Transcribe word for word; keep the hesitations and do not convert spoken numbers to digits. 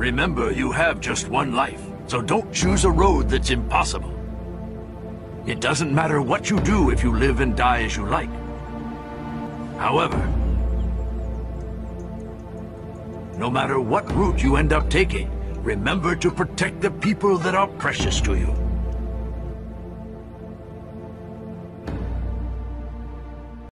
Remember, you have just one life, so don't choose a road that's impossible. It doesn't matter what you do if you live and die as you like. However, no matter what route you end up taking, remember to protect the people that are precious to you.